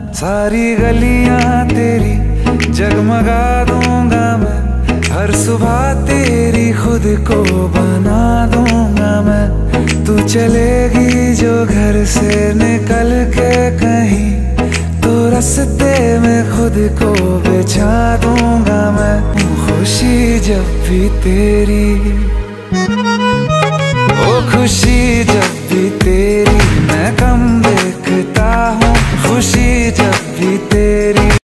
सारी गलियां तेरी जगमगा दूंगा मैं, हर सुबह तेरी खुद को बना दूंगा मैं। तू चलेगी जो घर से निकल के कहीं, तो रास्ते में खुद को बिछा दूंगा मैं। खुशी जब भी तेरी, ओ खुशी जब भी तेरी मैं कम देखता हूँ, खुशी जब भी तेरी